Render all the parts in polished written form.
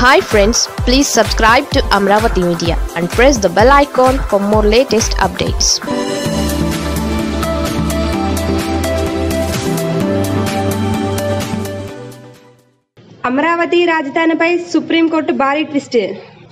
Hi friends, please subscribe to Amaravati Media and press the bell icon for more latest updates. Amaravati రాజధానిపై supreme court భారీ twist.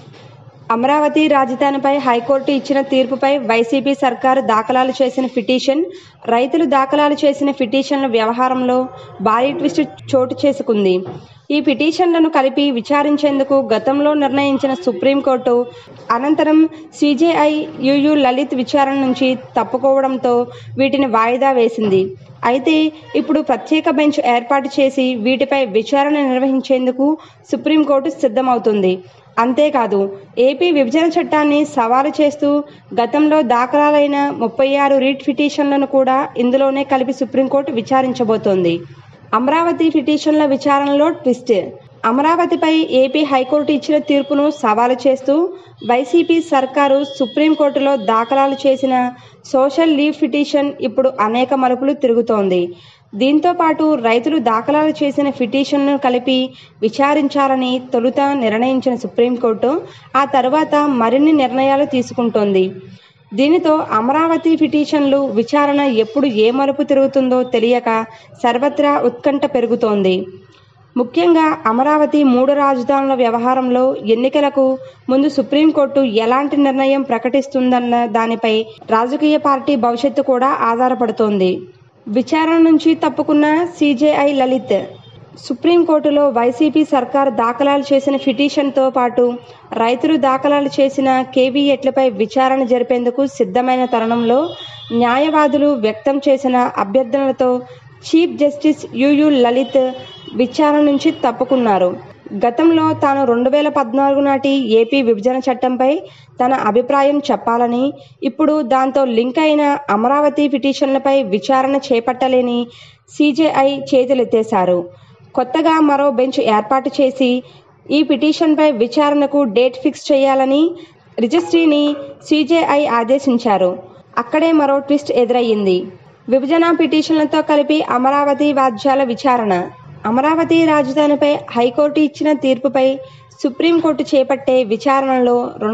Amaravati రాజధానిపై high court ఇచ్చిన తీర్పుపై YCP సర్కారు దాఖలాలు చేసిన పిటిషన్, రైతులు దాఖలాలు చేసిన పిటిషన్ల వ్యవహారంలో భారీ ట్విస్ట్ చోటు చేసుకుంది. ఈ పిటిషన్లను కలిపి విచారించేందుకు గతంలో నిర్ణయించిన సుప్రీంకోర్టు అనంతరం సిజేఐ యుయు లలిత్ విచారణ నుంచి తప్పుకోవడంతో వీటిని వాయిదా వేసింది. అయితే ఇప్పుడు ప్రత్యేక బెంచ్ ఏర్పాటు చేసి వీటిపై విచారణ నిర్వహించేందుకు సుప్రీంకోర్టు సిద్ధమవుతుంది. అంతేకాదు, ఏపీ విభజన చట్టాన్ని సవాలు చేస్తూ గతంలో దాఖలైన 36 రిట్ పిటిషన్లను కూడా ఇందులోనే కలిపి సుప్రీంకోర్టు విచారించబోతోంది. అమరావతి పిటిషన్ల విచారణలో ట్విస్ట్. అమరావతిపై ఏపీ హైకోర్టు ఇచ్చిన తీర్పును సవాలు చేస్తూ వైసీపీ సర్కారు సుప్రీంకోర్టులో దాఖలాలు చేసిన సోషల్ లీవ్ పిటిషన్ ఇప్పుడు అనేక మలుపులు తిరుగుతోంది. దీంతో పాటు రైతులు దాఖలాలు చేసిన పిటిషన్ను కలిపి విచారించాలని తొలుత నిర్ణయించిన సుప్రీంకోర్టు ఆ తర్వాత మరిన్ని నిర్ణయాలు తీసుకుంటోంది. దీనితో అమరావతి పిటిషన్లు విచారణ ఎప్పుడు ఏ మలుపు తిరుగుతుందో తెలియక సర్వత్రా ఉత్కంఠ పెరుగుతోంది. ముఖ్యంగా అమరావతి 3 రాజధానుల వ్యవహారంలో ఎన్నికలకు ముందు సుప్రీంకోర్టు ఎలాంటి నిర్ణయం ప్రకటిస్తుందన్న దానిపై రాజకీయ పార్టీ భవిష్యత్తు కూడా ఆధారపడుతోంది. విచారణ నుంచి తప్పుకున్న సిజేఐ లలిత్. సుప్రీంకోర్టులో వైసీపీ సర్కారు దాఖలాలు చేసిన పిటిషన్తో పాటు రైతులు దాఖలాలు చేసిన కేవీఎట్లపై విచారణ జరిపేందుకు సిద్ధమైన తరుణంలో న్యాయవాదులు వ్యక్తం చేసిన అభ్యర్థనలతో చీఫ్ జస్టిస్ యుయు లలిత్ విచారణ నుంచి తప్పుకున్నారు. గతంలో తాను 2014 నాటి ఏపీ విభజన చట్టంపై తన అభిప్రాయం చెప్పాలని, ఇప్పుడు దాంతో లింక్ అయిన అమరావతి పిటిషన్లపై విచారణ చేపట్టలేని సిజేఐ చేతులెత్తేశారు. కొత్తగా మరో బెంచ్ ఏర్పాటు చేసి ఈ పిటిషన్పై విచారణకు డేట్ ఫిక్స్ చేయాలని రిజిస్ట్రీని సిజేఐ ఆదేశించారు. అక్కడే మరో ట్విస్ట్ ఎదురయ్యింది. విభజన పిటిషన్లతో కలిపి అమరావతి వాద్యాల విచారణ. అమరావతి రాజధానిపై హైకోర్టు ఇచ్చిన తీర్పుపై సుప్రీంకోర్టు చేపట్టే విచారణలో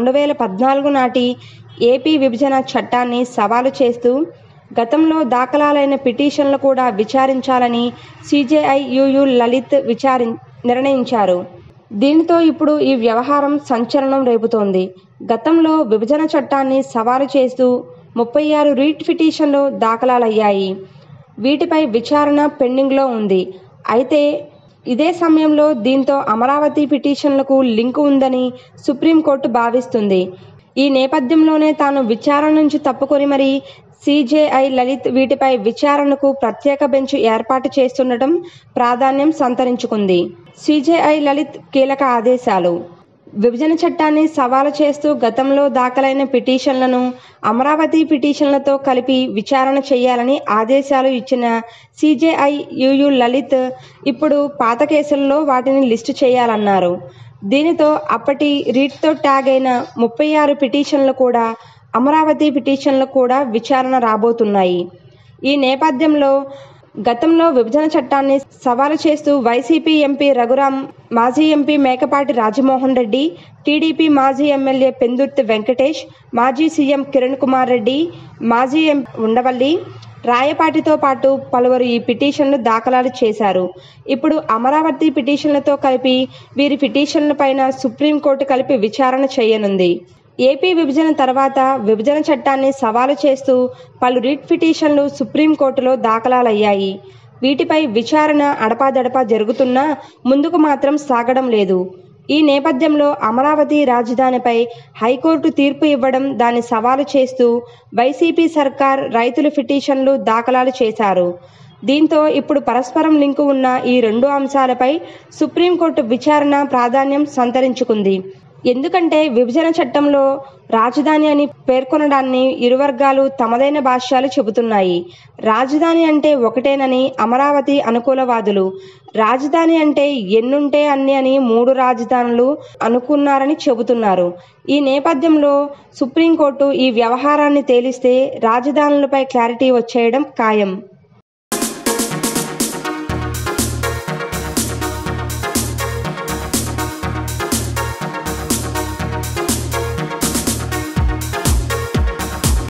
2014 నాటి ఏపీ విభజన చట్టాన్ని సవాలు చేస్తూ గతంలో దాఖలైన పిటిషన్లు కూడా విచారించాలని సిజేఐ యుయు లలిత్ నిర్ణయించారు. దీనితో ఇప్పుడు ఈ వ్యవహారం సంచలనం రేపుతోంది. గతంలో విభజన చట్టాన్ని సవాలు చేస్తూ 36 రిట్ పిటిషన్లు దాఖలయ్యాయి. వీటిపై విచారణ పెండింగ్లో ఉంది. అయితే ఇదే సమయంలో దీంతో అమరావతి పిటిషన్లకు లింకు ఉందని సుప్రీంకోర్టు భావిస్తుంది. ఈ నేపథ్యంలోనే తాను విచారణ నుంచి తప్పుకొని మరీ సిజేఐ లలిత్ వీటిపై విచారణకు ప్రత్యేక బెంచ్ ఏర్పాటు చేస్తుండటం ప్రాధాన్యం సంతరించుకుంది. సిజేఐ లలిత్ కీలక ఆదేశాలు. విభజన చట్టాన్ని సవాలు చేస్తూ గతంలో దాఖలైన పిటిషన్లను అమరావతి పిటిషన్లతో కలిపి విచారణ చేయాలని ఆదేశాలు ఇచ్చిన సిజేఐ యుయు లలిత్ ఇప్పుడు పాత కేసుల్లో వాటిని లిస్టు చేయాలన్నారు. దీనితో అప్పటి రీట్తో ట్యాగ్ అయిన 36 పిటిషన్లు కూడా అమరావతి పిటిషన్లు కూడా విచారణ రాబోతున్నాయి. ఈ నేపథ్యంలో గతంలో విభజన చట్టాన్ని సవాలు చేస్తూ వైసీపీ ఎంపీ రఘురాం, మాజీ ఎంపీ మేకపాటి రాజమోహన్ రెడ్డి, టీడీపీ మాజీ ఎమ్మెల్యే పెందుర్తి వెంకటేష్, మాజీ సీఎం కిరణ్ కుమార్ రెడ్డి, మాజీ ఎంపీ ఉండవల్లి రాయపాటితో పాటు పలువురు ఈ పిటిషన్లు దాఖలాలు చేశారు. ఇప్పుడు అమరావతి పిటిషన్లతో కలిపి వీరి పిటిషన్లపైన సుప్రీంకోర్టు కలిపి విచారణ చేయనుంది. ఏపీ విభజన తర్వాత విభజన చట్టాన్ని సవాలు చేస్తూ పలు రిట్ పిటిషన్లు సుప్రీంకోర్టులో దాఖలయ్యాయి. వీటిపై విచారణ అడపాదడపా జరుగుతున్నా ముందుకు మాత్రం సాగడం లేదు. ఈ నేపథ్యంలో అమరావతి రాజధానిపై హైకోర్టు తీర్పు ఇవ్వడం, దాన్ని సవాలు చేస్తూ వైసీపీ సర్కార్ రైతుల పిటిషన్లు దాఖలాలు చేశారు. దీంతో ఇప్పుడు పరస్పరం లింకు ఉన్న ఈ 2 అంశాలపై సుప్రీంకోర్టు విచారణ ప్రాధాన్యం సంతరించుకుంది. ఎందుకంటే విభజన చట్టంలో రాజధాని అని పేర్కొనడాన్ని ఇరు వర్గాలు తమదైన భాష్యాలు చెబుతున్నాయి. రాజధాని అంటే ఒకటేనని అమరావతి అనుకూలవాదులు, రాజధాని అంటే ఎన్నుంటే అన్ని అని 3 రాజధానులు అనుకున్నారని చెబుతున్నారు. ఈ నేపథ్యంలో సుప్రీంకోర్టు ఈ వ్యవహారాన్ని తేలిస్తే రాజధానులపై క్లారిటీ వచ్చేయడం ఖాయం.